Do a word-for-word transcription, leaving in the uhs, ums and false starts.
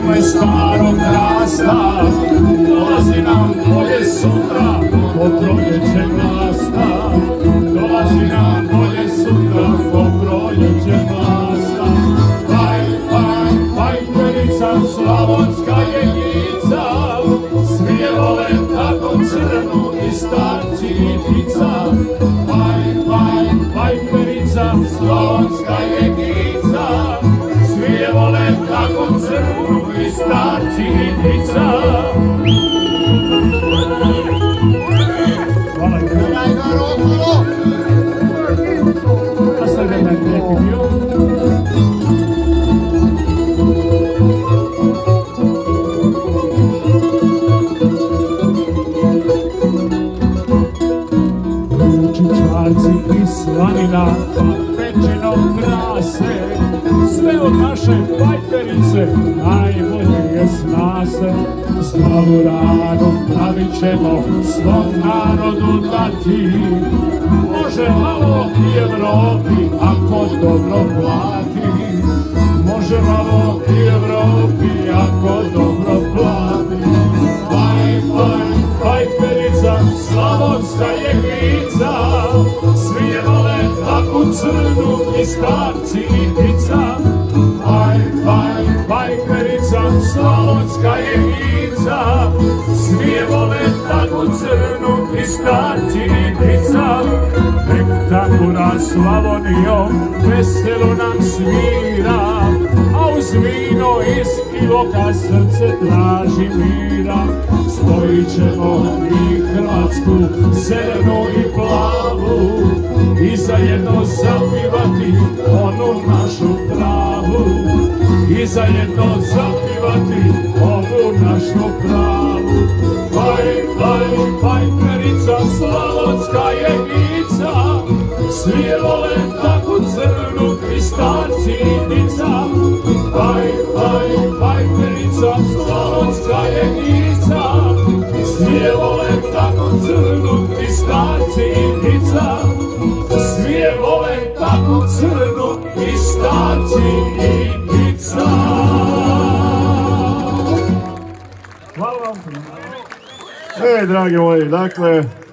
dakle starog rasta, dolazi nam bolje sutra, ko proljeće mlasta. Dolazi nam bolje sutra, ko proljeće mlasta. Paj, paj, pajperica, slavonska jenjica, svi je vole tako crnu i starci i ptica. Paj, paj, pajperica, slavonska jenjica, svi je vole tako crnu i starci i ptica. Čičarci i slanina pečeno krase, sve od naše pajperice najbolje je zna se. Slavu radu pravit ćemo svom narodu dati, može malo i Evropi ako dobro plati. Može malo i Evropi ako dobro plati. Paj, paj, pajperica, slavonska jenjica, svi je vole takvu crnu i starci i ptica. Paj, paj, pajperica, slavonska jenjica, svi je vole takvu crnu i starci i ptica. Nek takura Slavonijom veselo nam svira, a uz vino iz Iloka srce traži mira. Spojit ćemo i Hrvatsku, zelenu i plavu, i zajedno zapivati onu našu pravu. I zajedno zapivati onu našu pravu. Paj, paj, pajperica, slavonska jenjica, svi je vole takvu crnu i starci i ptica. Paj, paj, pajperica, slavonska jenjica, svi je vole takvu crnu i starci i ptica. Svi je vole takvu crnu i starci i ptica. Hvala vam. E, dragi moji, dakle,